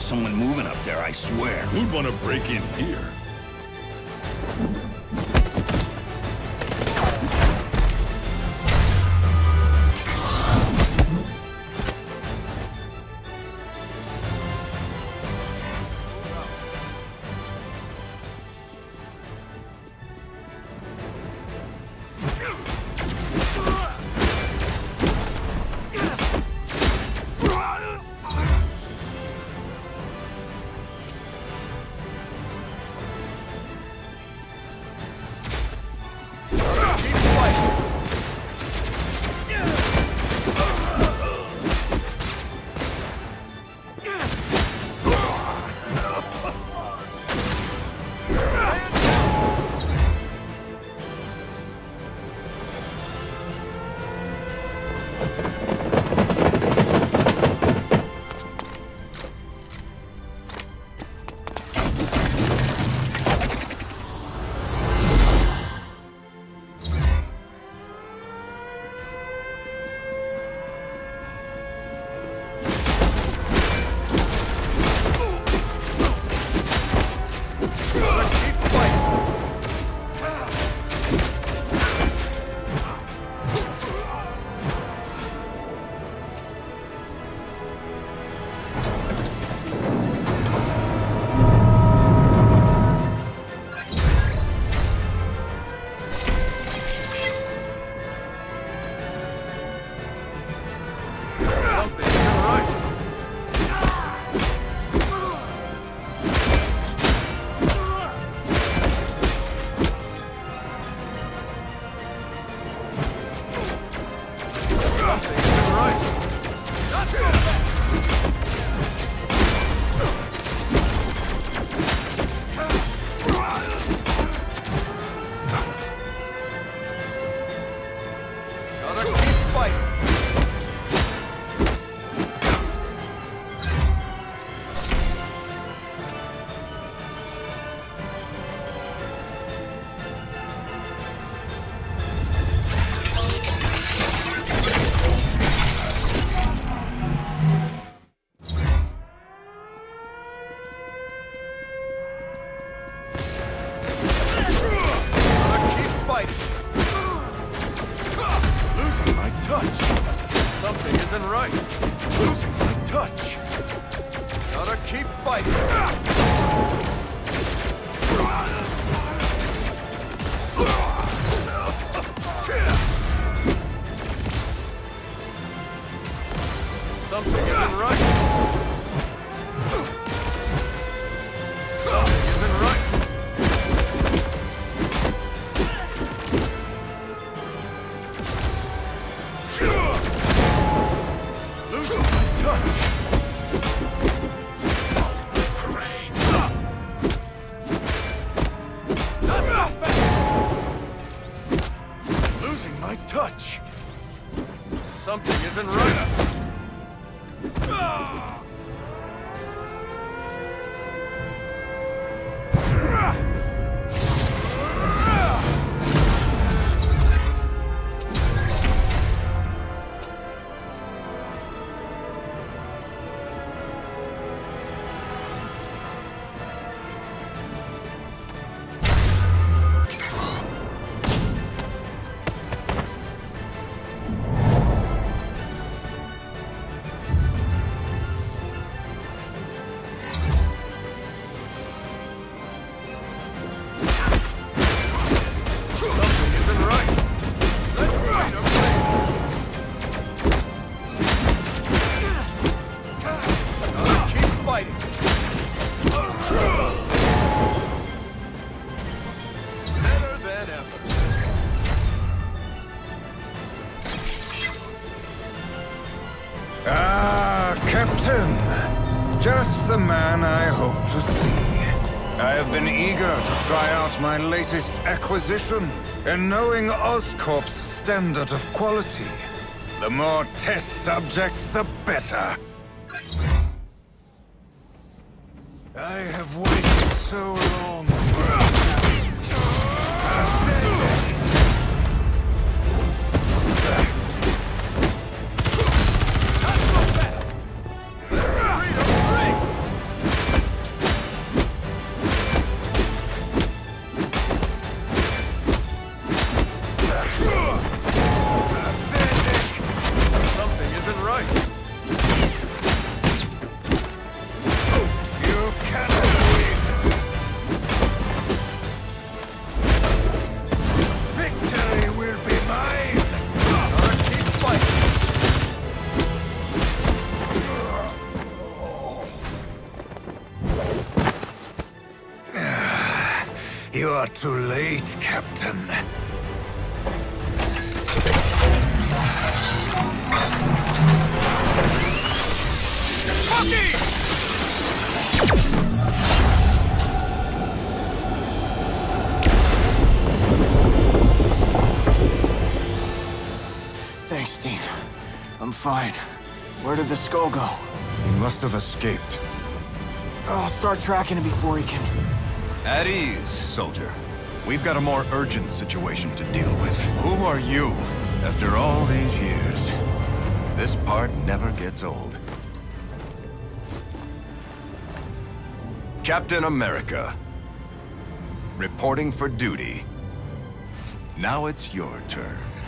someone moving up there, I swear. Who'd want to break in here? Something isn't right. Captain, just the man I hoped to see. I have been eager to try out my latest acquisition, and knowing Oscorp's standard of quality, the more test subjects, the better. I have waited so long for a You are too late, Captain. Bucky! Thanks, Steve. I'm fine. Where did the skull go? He must have escaped. I'll start tracking him before he can... At ease, soldier. We've got a more urgent situation to deal with. Who are you? After all these years, this part never gets old. Captain America. Reporting for duty. Now it's your turn.